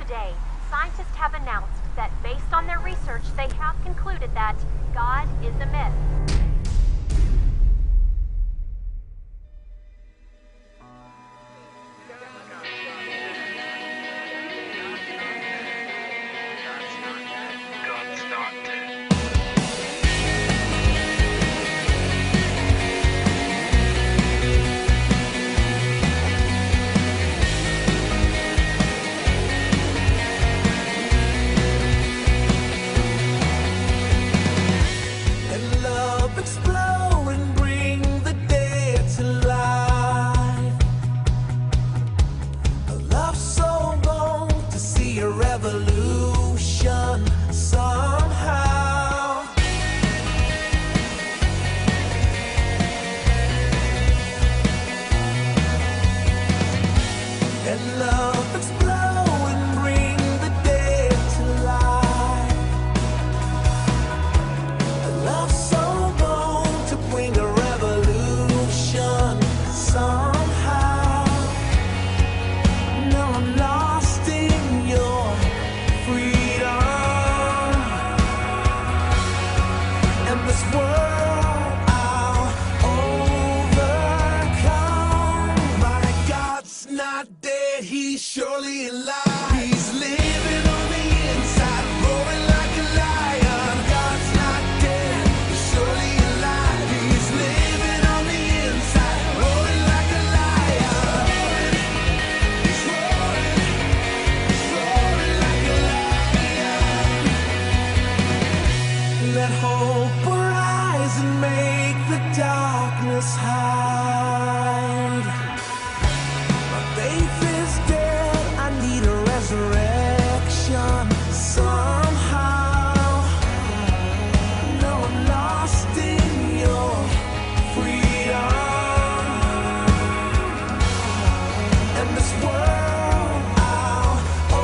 Today, scientists have announced that based on their research, they have concluded that God is a myth. Revolution somehow. And love explode and bring the dead to life. A love so bold to bring a revolution somehow. Now I'm lost in your freedom, and this world I'll overcome. My God's not dead, he's surely alive. He's living on the inside, roaring like a lion. God's not dead, he's surely alive. He's living on the inside, roaring like a lion. He's roaring, he's roaring like a lion. Let hope arise and make the darkness hide. My faith is dead, I need a resurrection somehow. No, I'm lost in your freedom, and this world I'll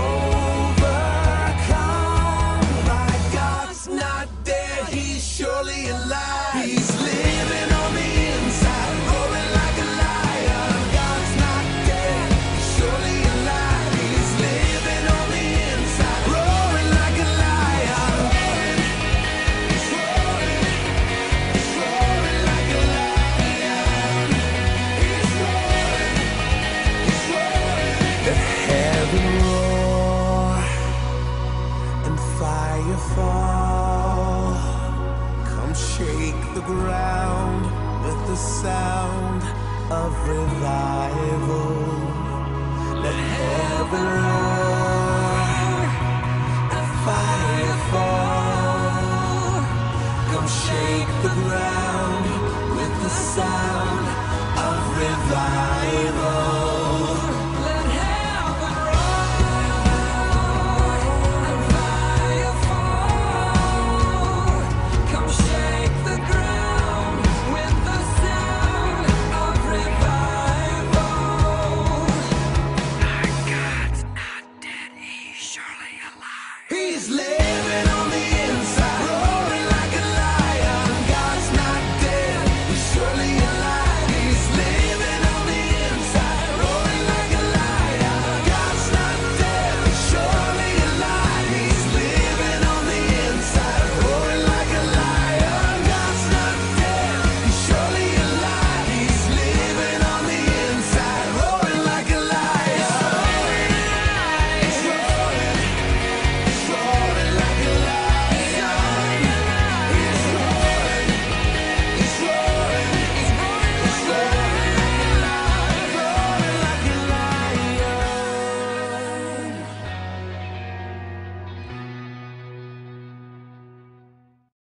overcome. My God's not dead, he's surely alive. He's living on the inside, roaring like a lion. God's not dead, he's surely alive. He's living on the inside, roaring like a lion. He's roaring, he's roaring like a lion. He's roaring, he's roaring. Let heaven roar and fire fall. Come shake the ground with the sound of revival.